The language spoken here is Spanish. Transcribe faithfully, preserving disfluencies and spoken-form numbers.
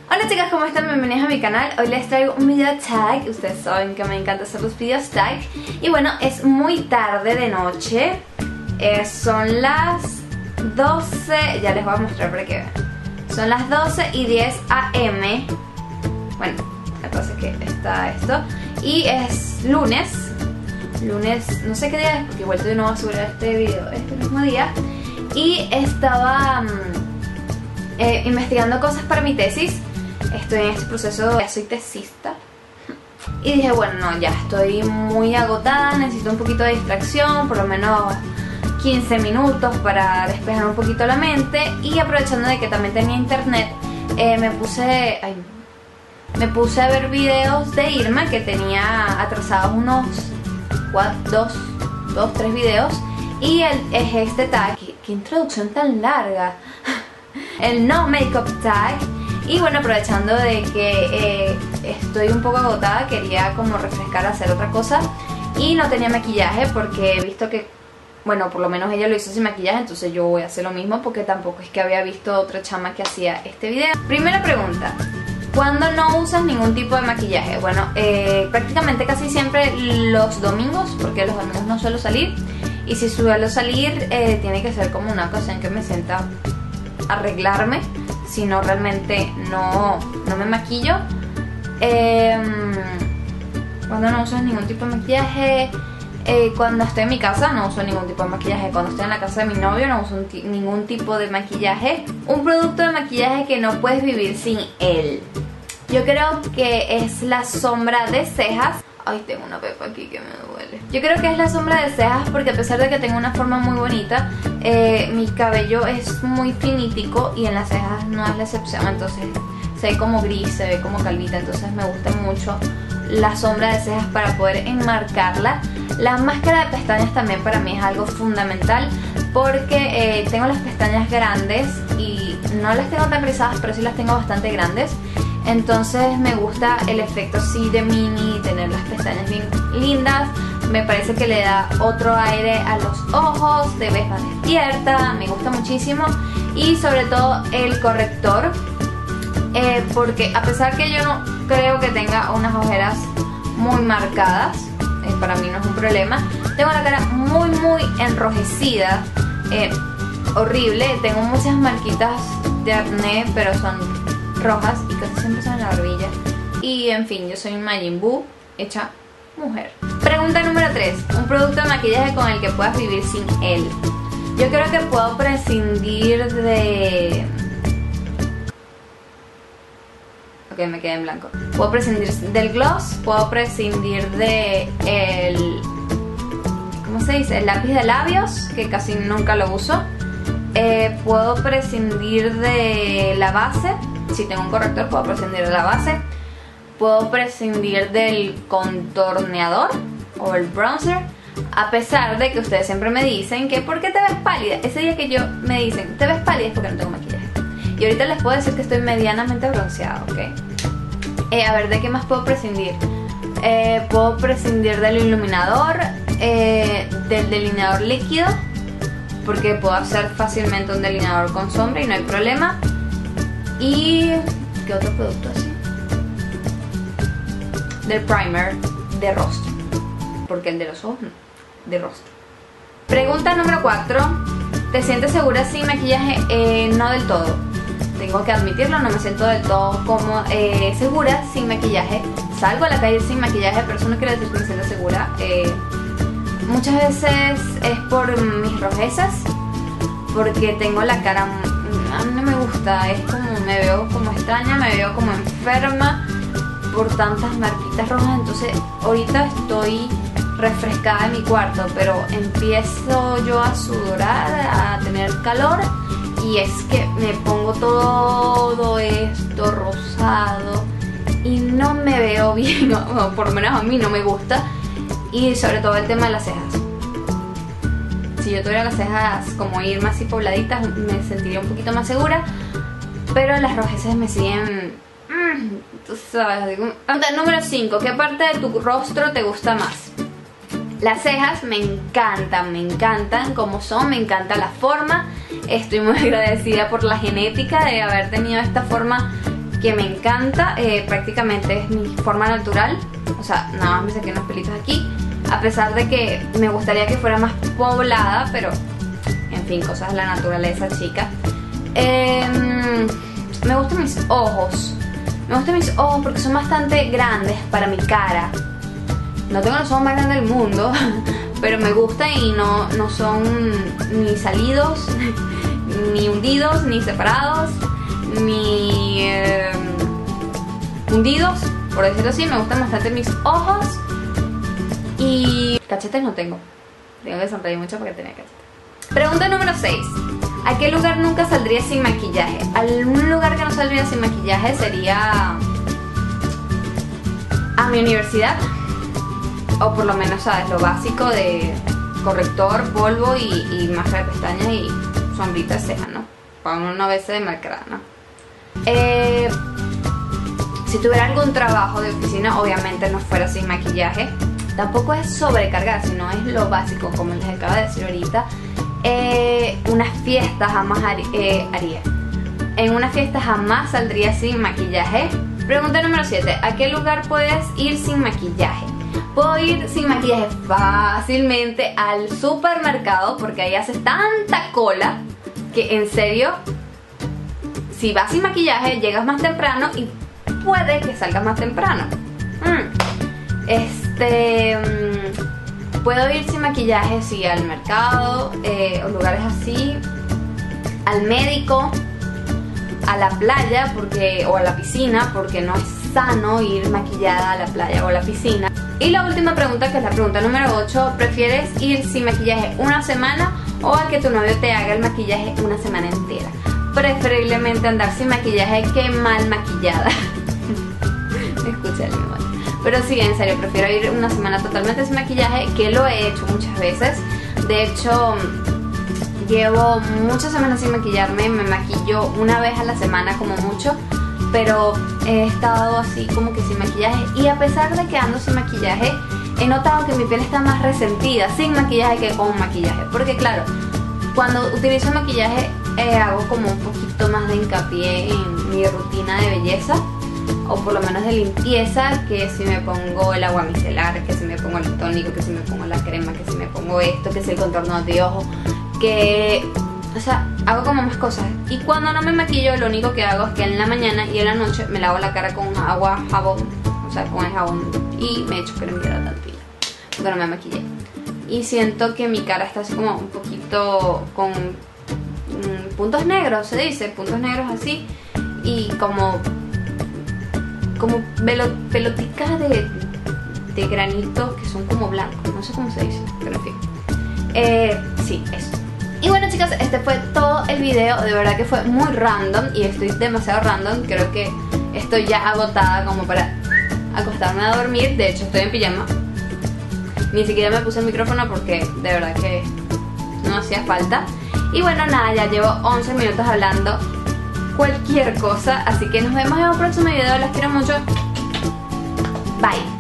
Hola chicas, ¿cómo están? Bienvenidos a mi canal. Hoy les traigo un video tag. Ustedes saben que me encanta hacer los videos tag. Y bueno, es muy tarde de noche. eh, Son las doce. Ya les voy a mostrar para que vean. Son las doce y diez a eme. Bueno, la cosa es que está esto. Y es lunes. Lunes, no sé qué día es, porque igual todavía no voy a subir este video este mismo día. Y estaba eh, investigando cosas para mi tesis. Estoy en este proceso, ya soy tesista. Y dije, bueno, no, ya estoy muy agotada, necesito un poquito de distracción, por lo menos quince minutos para despejar un poquito la mente. Y aprovechando de que también tenía internet, eh, me puse ay, me puse a ver videos de Irma, que tenía atrasados unos cuatro, dos, dos, tres videos. Y el, es este tag. ¿Qué, qué introducción tan larga? El no makeup tag. Y bueno, aprovechando de que eh, estoy un poco agotada, quería como refrescar, hacer otra cosa. Y no tenía maquillaje porque he visto que, bueno, por lo menos ella lo hizo sin maquillaje, entonces yo voy a hacer lo mismo porque tampoco es que había visto otra chama que hacía este video. Primera pregunta: ¿cuándo no usas ningún tipo de maquillaje? Bueno, eh, prácticamente casi siempre los domingos, porque los domingos no suelo salir. Y si suelo salir, eh, tiene que ser como una ocasión que me sienta a arreglarme. Si no, realmente no, no me maquillo. eh, Cuando no usas ningún tipo de maquillaje, eh, cuando estoy en mi casa no uso ningún tipo de maquillaje. Cuando estoy en la casa de mi novio no uso un ningún tipo de maquillaje. Un producto de maquillaje que no puedes vivir sin él, yo creo que es la sombra de cejas. Ay, tengo una pepa aquí que me duele. Yo creo que es la sombra de cejas porque a pesar de que tengo una forma muy bonita, eh, mi cabello es muy finitico y en las cejas no es la excepción. Entonces se ve como gris, se ve como calvita. Entonces me gusta mucho la sombra de cejas para poder enmarcarla. La máscara de pestañas también para mí es algo fundamental porque eh, tengo las pestañas grandes y no las tengo tan rizadas, pero sí las tengo bastante grandes. Entonces me gusta el efecto así de mini, tener las pestañas bien lindas. Me parece que le da otro aire a los ojos, te ves más despierta, me gusta muchísimo. Y sobre todo el corrector, eh, porque a pesar que yo no creo que tenga unas ojeras muy marcadas, eh, para mí no es un problema. Tengo la cara muy muy enrojecida, eh, horrible. Tengo muchas marquitas de acné, pero son rojas y casi siempre son en la barbilla. Y en fin, yo soy un Majin Buu hecha mujer. Pregunta número tres: un producto de maquillaje con el que puedas vivir sin él. Yo creo que puedo prescindir de... Ok, me quedé en blanco. Puedo prescindir del gloss, puedo prescindir de el... ¿cómo se dice? El lápiz de labios, que casi nunca lo uso. eh, Puedo prescindir de la base. Si tengo un corrector puedo prescindir de la base. Puedo prescindir del contorneador o el bronzer. A pesar de que ustedes siempre me dicen que ¿por qué te ves pálida? Ese día que yo me dicen ¿te ves pálida? Es porque no tengo maquillaje. Y ahorita les puedo decir que estoy medianamente bronceada, ¿ok? Eh, a ver, ¿de qué más puedo prescindir? Eh, puedo prescindir del iluminador, eh, del delineador líquido, porque puedo hacer fácilmente un delineador con sombra y no hay problema. Y... ¿qué otro producto así? Del primer de rostro, porque el de los ojos no, de rostro. Pregunta número cuatro: ¿te sientes segura sin maquillaje? Eh, no del todo. Tengo que admitirlo, no me siento del todo como eh, segura sin maquillaje. Salgo a la calle sin maquillaje, pero eso no quiere decir que me sienta segura. Eh, muchas veces es por mis rojezas, porque tengo la cara... a mí no me gusta, es como me veo como extraña, me veo como enferma por tantas marquitas rojas. Entonces ahorita estoy refrescada en mi cuarto, pero empiezo yo a sudorar, a tener calor, y es que me pongo todo esto rosado y no me veo bien, o por lo menos a mí no me gusta. Y sobre todo el tema de las cejas. Si yo tuviera las cejas como Irma así pobladitas, me sentiría un poquito más segura. Pero las rojeces me siguen... Mmm, tú sabes. Pregunta número cinco: ¿qué parte de tu rostro te gusta más? Las cejas me encantan, me encantan como son, me encanta la forma. Estoy muy agradecida por la genética de haber tenido esta forma que me encanta, eh, prácticamente es mi forma natural. O sea, nada más me saqué unos pelitos aquí, a pesar de que me gustaría que fuera más poblada, pero en fin, cosas de la naturaleza, chica. eh, Me gustan mis ojos. Me gustan mis ojos porque son bastante grandes para mi cara. No tengo los ojos más grandes del mundo, pero me gustan y no, no son ni salidos, ni hundidos, ni separados, ni eh, hundidos, por decirlo así. Me gustan bastante mis ojos. Y cachetes no tengo. Tengo que sonreír mucho porque tenía cachetes. Pregunta número seis. ¿A qué lugar nunca saldría sin maquillaje? Algún lugar que no saldría sin maquillaje sería a mi universidad. O por lo menos, ¿sabes? Lo básico de corrector, polvo y, y máscara de pestañas y sombrita de ceja, ¿no? Para uno no verse de marcada, ¿no? Eh, si tuviera algún trabajo de oficina, obviamente no fuera sin maquillaje. Tampoco es sobrecargar, sino es lo básico, como les acabo de decir ahorita. Eh, unas fiestas jamás har eh, haría. En una fiesta jamás saldría sin maquillaje. Pregunta número siete. ¿A qué lugar puedes ir sin maquillaje? Puedo ir sin maquillaje fácilmente al supermercado, porque ahí haces tanta cola que en serio, si vas sin maquillaje llegas más temprano y puede que salgas más temprano. mm. Este... Mm, puedo ir sin maquillaje, sí, al mercado, eh, o lugares así, al médico, a la playa, porque, o a la piscina, porque no es sano ir maquillada a la playa o a la piscina. Y la última pregunta, que es la pregunta número ocho. ¿Prefieres ir sin maquillaje una semana o a que tu novio te haga el maquillaje una semana entera? Preferiblemente andar sin maquillaje que mal maquillada. Escucha el mismo. Pero sí, en serio, prefiero ir una semana totalmente sin maquillaje, que lo he hecho muchas veces. De hecho, llevo muchas semanas sin maquillarme. Me maquillo una vez a la semana como mucho, pero he estado así como que sin maquillaje. Y a pesar de que ando sin maquillaje, he notado que mi piel está más resentida sin maquillaje que con maquillaje. Porque claro, cuando utilizo maquillaje eh, hago como un poquito más de hincapié en mi rutina de belleza, o por lo menos de limpieza, que si me pongo el agua micelar, que si me pongo el tónico, que si me pongo la crema, que si me pongo esto, que si el contorno de ojo, que... o sea, hago como más cosas. Y cuando no me maquillo, lo único que hago es que en la mañana y en la noche me lavo la cara con agua, jabón, o sea, con el jabón, y me echo crema hidratante, porque no me maquillé. Y siento que mi cara está así como un poquito con mmm, puntos negros, se dice, puntos negros así, y como... como peloticas de, de granitos que son como blancos, no sé cómo se dice, pero en fin. Eh, sí, eso. Y bueno, chicas, este fue todo el video. De verdad que fue muy random y estoy demasiado random. Creo que estoy ya agotada como para acostarme a dormir. De hecho, estoy en pijama. Ni siquiera me puse el micrófono porque de verdad que no hacía falta. Y bueno, nada, ya llevo once minutos hablando cualquier cosa, así que nos vemos en un próximo video. Las quiero mucho. Bye.